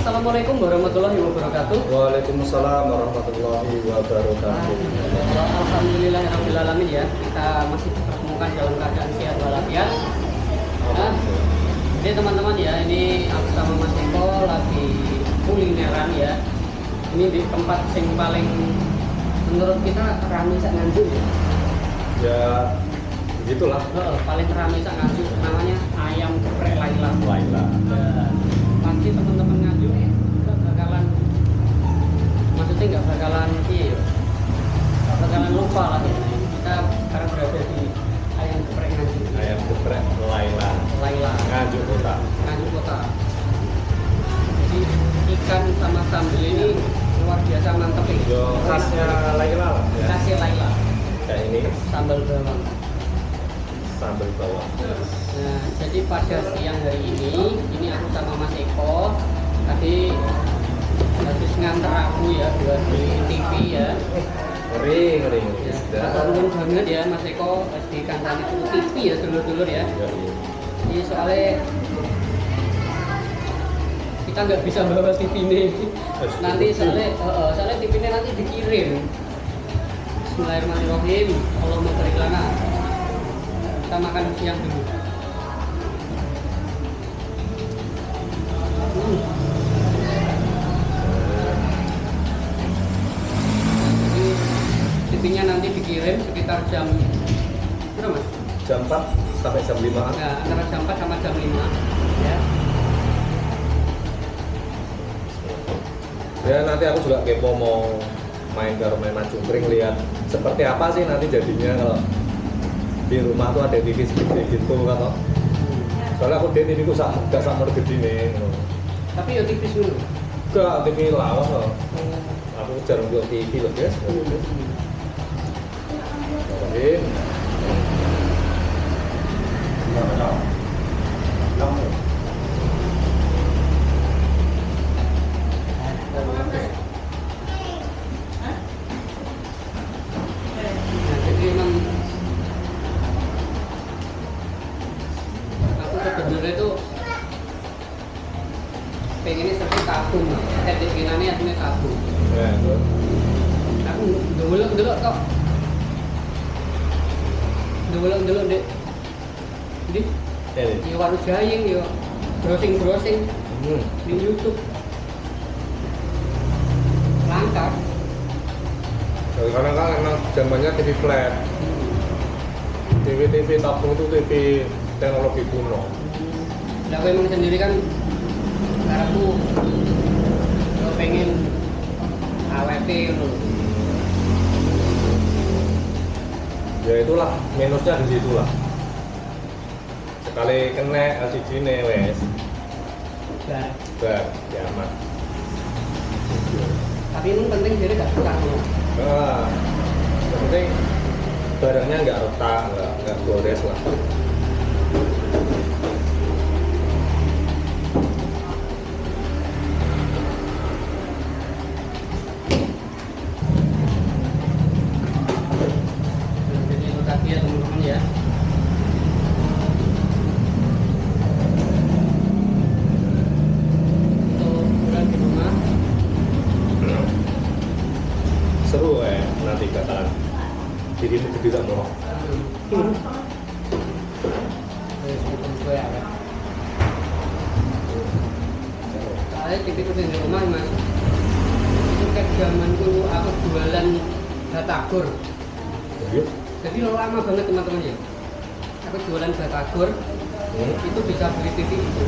Assalamualaikum warahmatullahi wabarakatuh. Waalaikumsalam warahmatullahi wabarakatuh. Alhamdulillahirrahmanirrahim ya. Kita masih dipertemukan dalam keadaan sehat walafiat. Jadi teman-teman ya, ini aku sama Mas Eko lagi kulineran ya. Ini di tempat yang paling menurut kita ramai sak Nganjuk ya. Ya, begitulah. Paling ramai sak Nganjuk, namanya ayam geprek Laila. Laila. Pasti teman-teman Nganjuk nggak bakalan, maksudnya nggak bakalan iya, nggak bakalan lupa lah ya. Kita sekarang berada di ayam geprek Nganjuk. Ayam geprek Laila. Laila. Nganjuk kota. Nganjuk kota. Jadi ikan sama sambal ini luar biasa mantep ya. Yo, khasnya Laila lah ya. Khasnya Laila. Kayak ini Sambal bawang. sambal bawang. Nah, jadi pada siang hari ini aku sama Mas Eko tadi habis nganter aku ya buat beli TV ya. Ngeri. Ya, keturun banget ya Mas Eko di kancane tuku TV ya dulur-dulur ya. Ini soalnya kita nggak bisa bawa TV ini. Nanti soalnya TV ini nanti dikirim. Bismillahirrahmanirrahim. Allahumma barik lana. Kita makan siang dulu. Jadi TV-nya nanti dikirim sekitar jam berapa Mas? Jam 4 sampai jam 5. Nah, antara jam 4 sama jam 5 ya. Ya, nanti aku juga kepo mau main ke rumah Cungkring, lihat seperti apa sih nanti jadinya kalau di rumah tuh ada TV segede gitu kan. Soalnya aku di TV ku gak sama gede nih. Tapi ya tipis dulu. Gak, TV lawas loh. Aku jarang buat TV loh guys. Oke. Jadi memang aku sebenarnya itu pengennya seperti kabung, tetek kinane artinya kabung. Ya, tuh. Aku dulu kok, dulu dek, di Ini. warung jaying yo, browsing di YouTube, langka. Karena kan emang zamannya TV flat. TV tabung itu TV teknologi kuno. Nah, aku emang sendiri kan, karena aku pengen AWP gitu. Ya itulah minusnya di situ lah. Sekali kena LCD nih wes, bar kiamat. Tapi emang penting jadi gak suka loh. Nah, yang penting barangnya nggak retak, nggak gores lah. Jadi itu tadi ya teman-teman ya. Untuk bulan di rumah. Seru nanti katakan dirimu gede tak mau. Soalnya TV itu di rumah Mas. Itu kayak zaman dulu aku jualan batagor. Yuk. Jadi lama banget teman-teman ya. Aku jualan batagor. Itu bisa beli TV itu.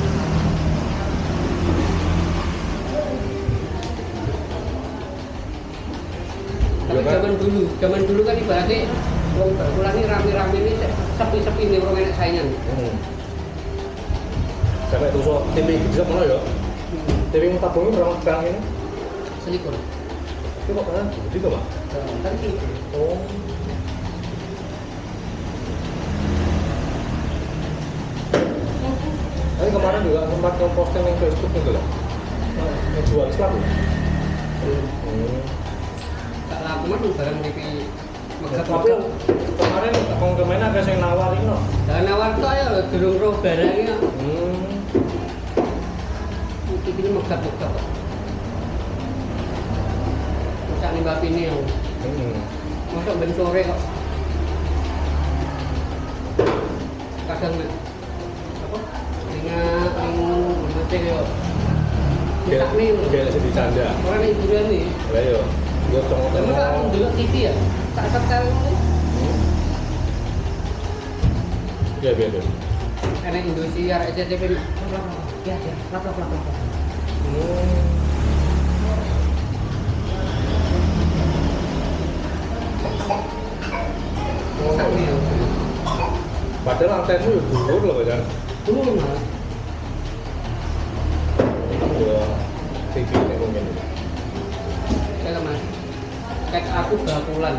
Tapi zaman dulu kan ibaratnya wong bakulan ini rame-rame ini sepi-sepi nih orang enak saingan. Sampai tusuk TV bisa mana ya? TV mau tabungnya berapa sekarang ini? Selikur. Itu kok kan? Gitu mah? Kan sih. Oh. Tapi kemarin juga sempat nge-posting di Facebook gitu loh. Ngejual Islam ya? Tak laku mah barang TV Tapi kemarin kemarin ada yang nawarin loh. Jangan nawar tuh ya durung roh barangnya. Hmm. TV ini megap-megap. Masak nih babi ini yang masuk ben sore kok. Kadang apa? Mati yo. Dia Masak nih. dia sedih canda. Orang ibu dia nih. Lah yo, gua tengok-tengok. Masa aku dulu TV ya? Tak setel itu. Ya biar. Enak Indosiar, SCTV. Ya, lap. Masak nih yo. Padahal antenu ya dhuwur loh kan. Dulu malah. Ya TV ini mungkin. Saya mas, kayak aku bakulan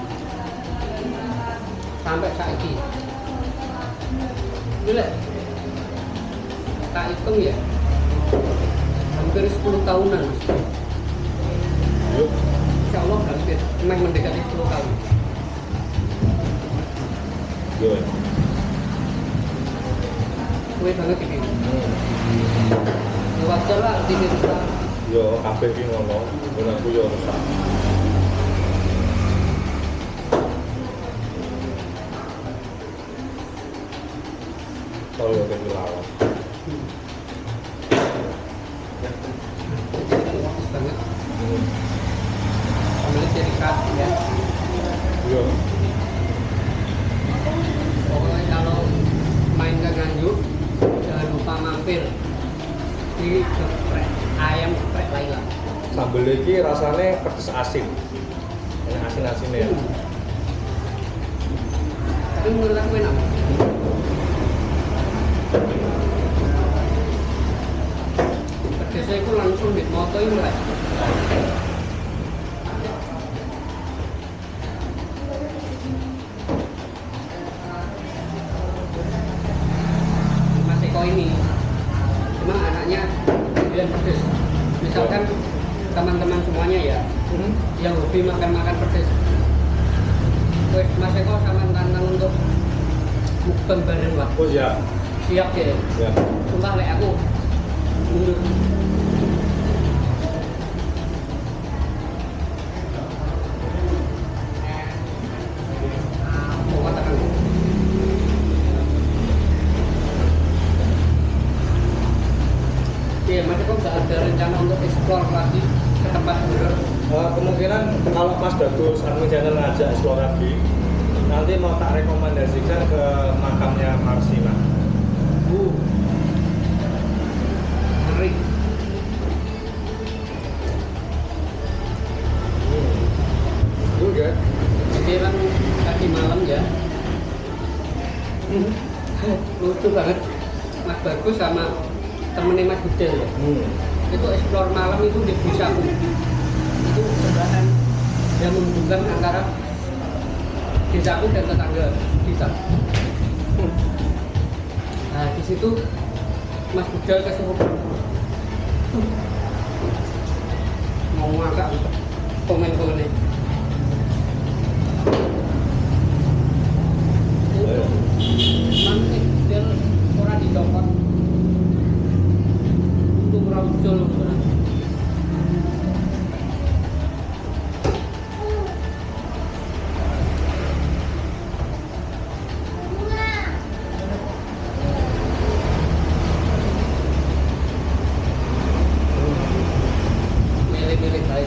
sampai saiki. Gila, tak hitung ya, hampir 10 tahunan mas. Yuk. Insya Allah hampir, mendekati 10 tahun. Yo. Kue banget ini. Wajar lah TV rusak. Yo kabeh ki ngono, mun aku yo rusak. Kalau yo kepi lawas. Bagus banget. Pemilik jadi khas ya. Yo. Pokoknya kalau main ke Nganjuk, jangan lupa mampir di geprek ayam geprek Laila. Sambel iki rasane pedes asin. Enak asin-asinnya ya. Tapi menurut aku enak. Pedesnya itu langsung dimotoin mulai. Mas Eko ini cuma anaknya dia pedes. Misalkan teman-teman semuanya ya yang hobi makan pedes. Wes Mas Eko sama tantang untuk mukbang bareng lah. Oh ya. Siap ya. Ya. Sumpah lek aku mundur. Mau katakan. Iya, Mas Eko nggak ada rencana untuk explore lagi ke tempat bener. Kemungkinan kalau Mas Bagus admin channel ngajak explore lagi, nanti mau tak rekomendasikan ke makamnya Marsina. Ngeri. Juga. Jadi kan tadi malam ya. Lucu banget. Mas Bagus sama temennya Mas Budel ya. Itu explore malam itu di Bisaku. Itu sebelahan yang menghubungkan antara Bisaku dan tetangga bisa. Nah di situ Mas Budel kesurupan. Mau ngakak komen-komennya. Nanti Budel orang dicopot. Untuk muncul. Milih-milih baik.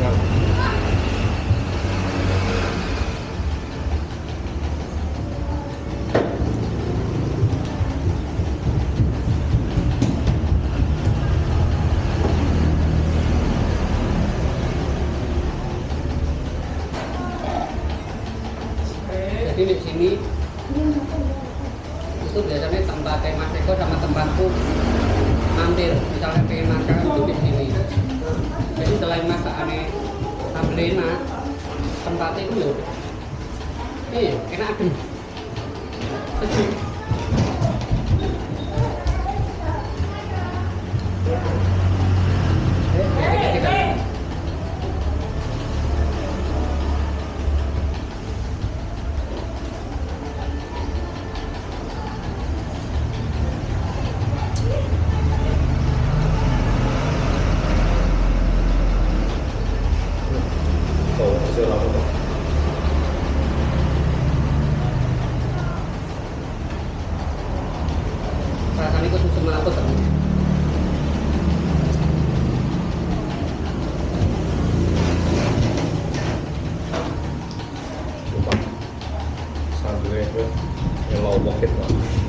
Jadi di sini itu biasanya tempatnya Mas Eko sama tempatku mampir, misalnya pengen makan itu di sini. Jadi selain masakannya sambal enak, tempatnya itu loh, enak adem, sejuk. rasanya kok susah aku terus. Sumpah sambelnya itu nyelau bokit lah.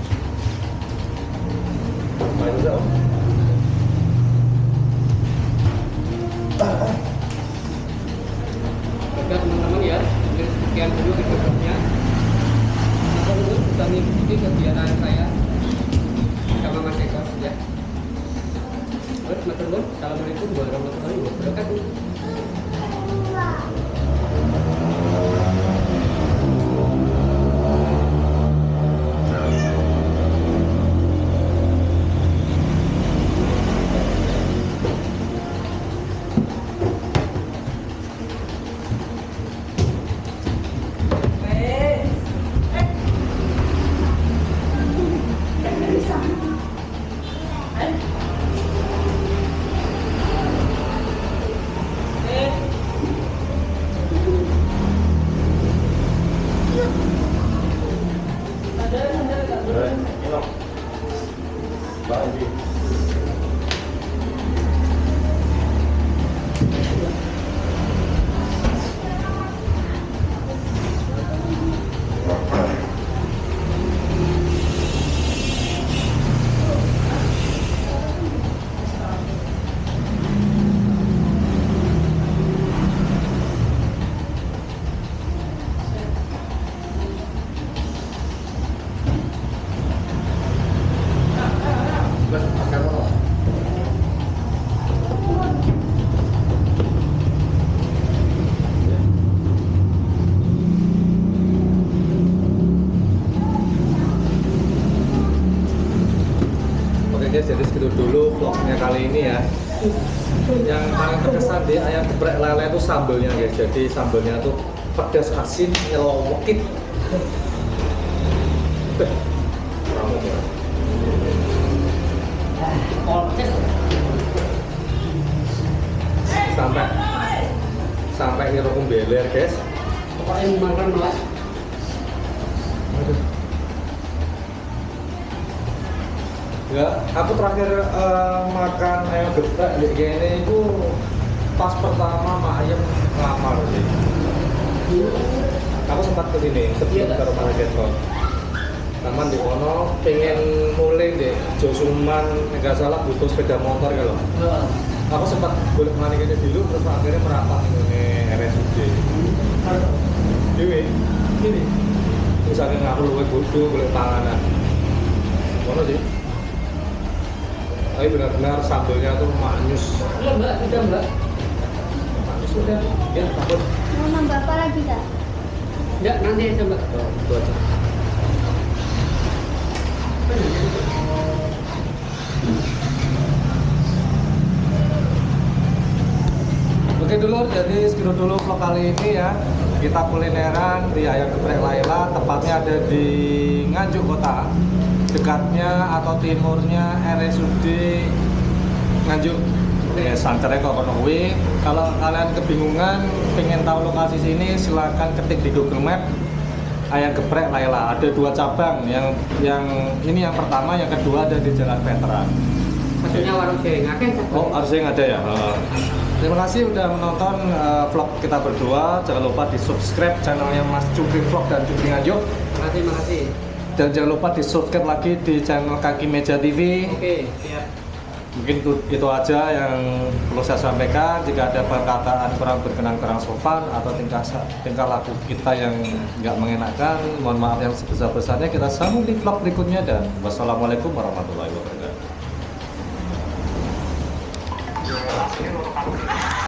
Ayo dong. Oke teman-teman ya, mungkin sekian dulu videonya. Aku dulu sudah mengikuti kegiatan saya sama Mas Eko ya. Baik, matur nuwun. Assalamualaikum warahmatullahi wabarakatuh. Guys, jadi segitu dulu vlognya kali ini ya. Yang paling berkesan di ayam geprek lele itu sambelnya guys. Jadi sambelnya tuh pedas asin nyelowokit. Ramuk ya. Sampai ngira kumbeler guys. Pokoknya makan malah. Ya, aku terakhir makan ayam geprek di gini itu pas pertama mak ayam ngamar sih. Aku sempat kesini sebelum ke rumah Getro. Taman di Wono pengen mulai deh Josuman nggak salah butuh sepeda motor kalau. Aku sempat boleh mana gini dulu terus akhirnya merapat ini RSUD. Dewi, ini misalnya aku luwes bodoh boleh panganan. Wono sih. Tapi benar-benar sambelnya tuh manis. Iya mbak, sudah mbak. Manis sudah. Ya takut. Mau nambah apa lagi kak? Enggak, nanti aja mbak. Oh, itu aja. Oke dulu, jadi segitu dulu vlog kali ini ya. Kita kulineran di ayam geprek Laila, tepatnya ada di Nganjuk Kota. Dekatnya atau timurnya RSUD Nganjuk. Ya, santernya kok kuwi. Kalau kalian kebingungan pengen tahu lokasi sini, silahkan ketik di Google Map ayam geprek Laila. Ada 2 cabang, yang ini yang pertama, yang kedua ada di Jalan Veteran. Maksudnya warung Seringaken. Oh, harusnya ada ya. Terima kasih udah menonton vlog kita berdua. Jangan lupa di subscribe channelnya Mas Cungkring Vlog dan Cungkring Nganjuk. Makasih, makasih. Dan jangan lupa di subscribe lagi di channel Kaki Meja TV. Oke, siap. Mungkin itu aja yang perlu saya sampaikan. Jika ada perkataan kurang berkenan, kurang sopan, atau tingkah laku kita yang nggak mengenakan, mohon maaf yang sebesar-besarnya. Kita sambung di vlog berikutnya, dan wassalamualaikum warahmatullahi wabarakatuh.